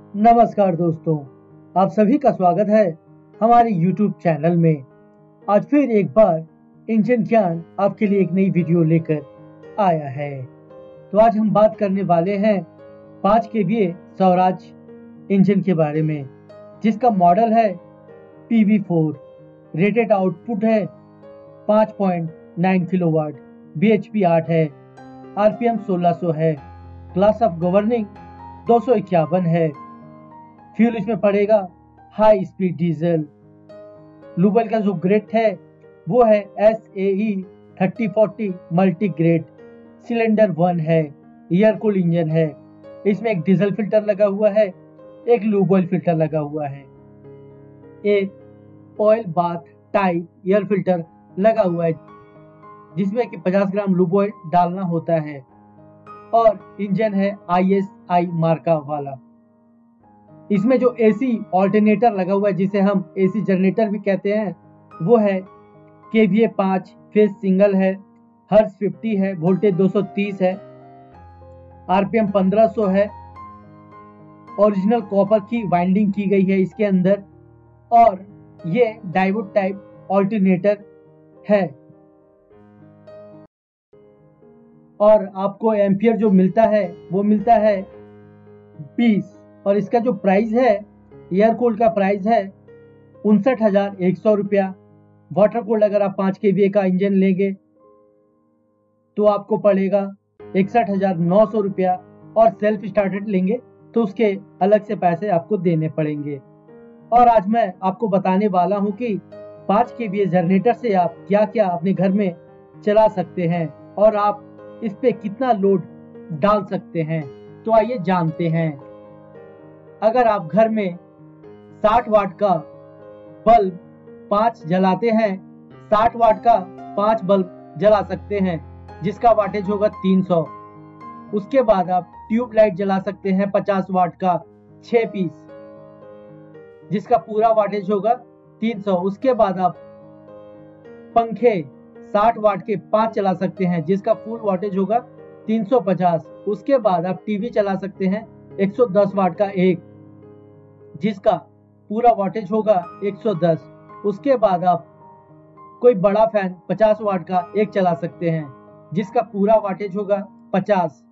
नमस्कार दोस्तों, आप सभी का स्वागत है हमारे YouTube चैनल में। आज फिर एक बार इंजन ज्ञान आपके लिए एक नई वीडियो लेकर आया है। तो आज हम बात करने वाले हैं 5 केवीए स्वराज इंजन के बारे में, जिसका मॉडल है PV4। रेटेड आउटपुट है 5.9 किलोवाट, BHP 8 है, RPM 1600 है, क्लास ऑफ गवर्निंग 251 है। फ्यूल इसमें पड़ेगा हाई स्पीड डीजल। लुबल का जो ग्रेड है वो है SAE 3040 मल्टी ग्रेड। सिलेंडर 1 है, एयर कूल इंजन है। इसमें एक डीजल फिल्टर लगा हुआ है, एक लूब ऑयल फिल्टर लगा हुआ है, एक oil bath type air filter लगा हुआ है जिसमें कि 50 ग्राम लूब ऑयल डालना होता है, और इंजन है ISI मार्का वाला। इसमें जो AC ऑल्टरनेटर लगा हुआ है, जिसे हम AC जनरेटर भी कहते हैं, वो है KVA 5, फेज सिंगल है, हर्ट्ज 50 है, वोल्टेज 230 है, RPM 1500 है। ओरिजिनल कॉपर की वाइंडिंग की गई है इसके अंदर, और ये डायोड टाइप ऑल्टरनेटर है। और आपको एम्पियर जो मिलता है वो मिलता है 20, और इसका जो प्राइस है, एयर कूल्ड का प्राइस है 59,100 रुपया। वाटर कूल्ड अगर आप 5 केवीए का इंजन लेंगे तो आपको पड़ेगा 61,900 रुपया, और सेल्फ स्टार्टेड लेंगे तो उसके अलग से पैसे आपको देने पड़ेंगे। और आज मैं आपको बताने वाला हूँ कि 5 केवीए जनरेटर से आप क्या क्या अपने घर में चला सकते हैं और आप इस पे कितना लोड डाल सकते हैं। तो आइए जानते हैं। अगर आप घर में 60 वाट का बल्ब 5 जलाते हैं, 60 वाट का 5 बल्ब जला सकते हैं जिसका वाटेज होगा 300। उसके बाद आप ट्यूब लाइट जला सकते हैं 50 वाट का 6 पीस, जिसका पूरा वाटेज होगा 300। उसके बाद आप पंखे 60 वाट के 5 चला सकते हैं जिसका फुल वाटेज होगा 350। उसके बाद आप टीवी चला सकते हैं 110 वाट का एक, जिसका पूरा वाटेज होगा 110। उसके बाद आप कोई बड़ा फैन 50 वाट का एक चला सकते हैं जिसका पूरा वाटेज होगा 50।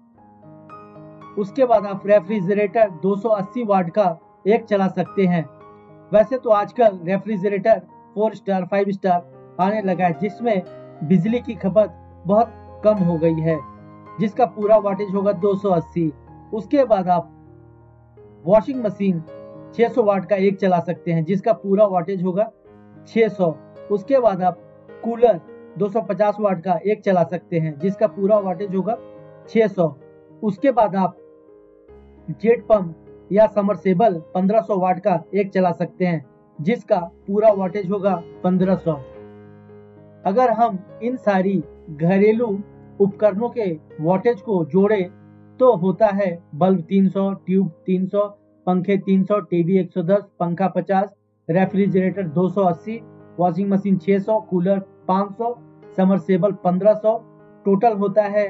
उसके बाद आप रेफ्रिजरेटर 280 वाट का एक चला सकते हैं। वैसे तो आजकल रेफ्रिजरेटर 4 स्टार 5 स्टार आने लगा है जिसमें बिजली की खपत बहुत कम हो गई है, जिसका पूरा वाटेज होगा 280। उसके बाद आप वॉशिंग मशीन 600 वाट का एक चला सकते हैं जिसका पूरा वाटेज होगा 600। उसके बाद आप कूलर 250 वाट का एक चला सकते हैं जिसका पूरा वाटेज होगा 600। उसके बाद आप जेट पंप या समरसेबल 1500 वाट का एक चला सकते हैं जिसका पूरा वाटेज होगा 1500। अगर हम इन सारी घरेलू उपकरणों के वाटेज को जोड़े तो होता है बल्ब 300, ट्यूब 300, पंखे 300, टीवी 110, पंखा 50, refrigerator 280, washing machine 600, cooler 500, submersible 1500। Total होता है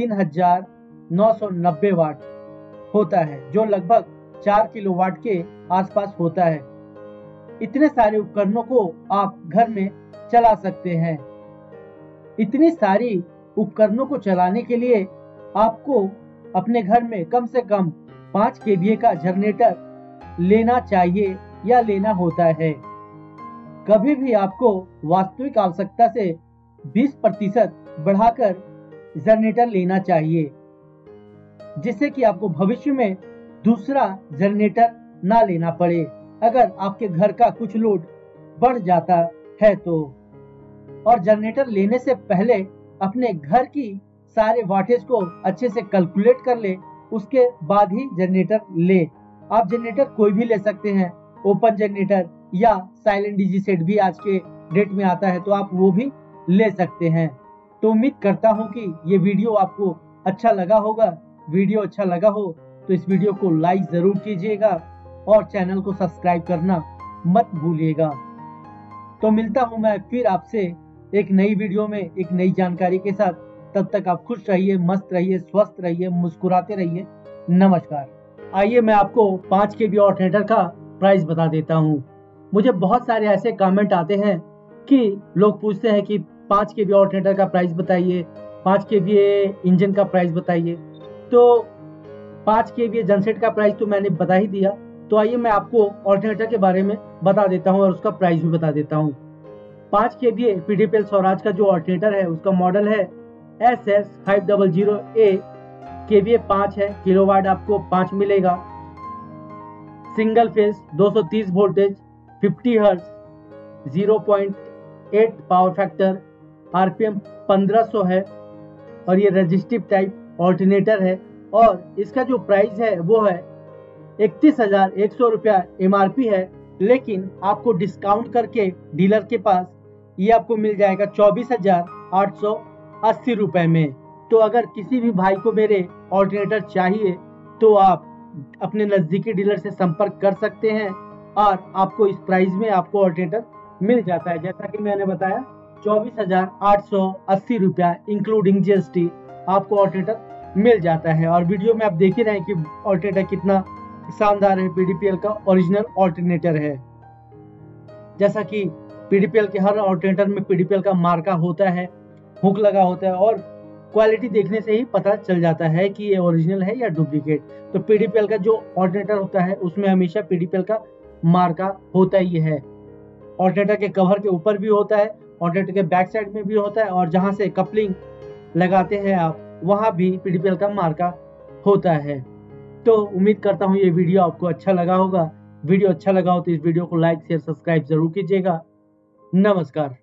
3,990 वाट होता है, जो लगभग 4 किलोवाट के आसपास होता है। इतने सारे उपकरणों को आप घर में चला सकते हैं। इतनी सारी उपकरणों को चलाने के लिए आपको अपने घर में कम से कम 5 केवीए का जनरेटर लेना चाहिए या लेना होता है। कभी भी आपको वास्तविक आवश्यकता से 20% बढ़ाकर जनरेटर लेना चाहिए, जिससे कि आपको भविष्य में दूसरा जनरेटर ना लेना पड़े अगर आपके घर का कुछ लोड बढ़ जाता है तो। और जनरेटर लेने से पहले अपने घर की सारे वाटेज को अच्छे से कैलकुलेट कर ले, उसके बाद ही जनरेटर ले। आप जनरेटर कोई भी ले सकते हैं, ओपन जनरेटर या साइलेंट डीजी सेट भी आज के डेट में आता है, तो आप वो भी ले सकते हैं। तो उम्मीद करता हूं कि ये वीडियो आपको अच्छा लगा होगा। वीडियो अच्छा लगा हो तो इस वीडियो को लाइक जरूर कीजिएगा और चैनल को सब्सक्राइब करना मत भूलिएगा। तो मिलता हूं मैं फिर आपसे एक नई वीडियो में एक नई जानकारी के साथ। तब तक आप खुश रहिए, मस्त रहिए, स्वस्थ रहिए, मुस्कुराते रहिए। नमस्कार। आइए मैं आपको 5 kV ऑल्टरनेटर का प्राइस बता देता हूँ। मुझे बहुत सारे ऐसे कमेंट आते हैं कि लोग पूछते हैं कि 5 kV ऑल्टरनेटर का प्राइस बताइए, 5 kV इंजन का प्राइस बताइए। तो 5 kV जनसेट का प्राइस तो मैंने बता ही दिया। तो आइए मैं आपको ऑल्टरनेटर के बारे में बता देता हूँ और उसका प्राइस भी बता देता हूँ। 5 kVA पीडीपीएल स्वराज का जो ऑल्टरनेटर है उसका मॉडल है SS500A। kVA 5 है, किलोवाट आपको 5 मिलेगा। Single phase 230 voltage, 50 hertz, 0.8 power factor, RPM 1500 है और ये रजिस्टिव टाइप ऑल्टरनेटर है। और इसका जो प्राइस है वो है 31,100 रुपया एमआरपी है, लेकिन आपको डिस्काउंट करके डीलर के पास ये आपको मिल जाएगा 24,880 रुपए में। तो अगर किसी भी भाई को मेरे ऑल्टरनेटर चाहिए तो आप अपने नज़दीकी डीलर से संपर्क कर सकते हैं और आपको इस प्राइस में आपको ऑल्टरनेटर मिल जाता है। जैसा कि मैंने बताया 24,880 रुपया इंक्लूडिंग जीएसटी आपको ऑल्टरनेटर मिल जाता है। और वीडियो में आप देख ही रहे हैं कि ऑल्टरनेटर कितना शानदार है, पीडीपीएल का ओरिजिनल ऑल्टरनेटर है। जैसा कि पीडीपीएल के हर ऑल्टरनेटर में पीडीपीएल का मार्का होता है, हुक लगा होता है और क्वालिटी देखने से ही पता चल जाता है कि ये ओरिजिनल है या डुप्लीकेट। तो पीडीपीएल का जो ऑल्टरनेटर होता है उसमें हमेशा पीडीपीएल का मार्का होता ही है। ऑल्टरनेटर के कवर के ऊपर भी होता है, ऑल्टरनेटर के बैक साइड में भी होता है और जहां से कपलिंग लगाते हैं आप वहां भी पीडीपीएल का मार्का होता है। तो उम्मीद करता हूँ ये वीडियो आपको अच्छा लगा होगा। वीडियो अच्छा लगा हो तो इस वीडियो को लाइक शेयर सब्सक्राइब जरूर कीजिएगा। नमस्कार।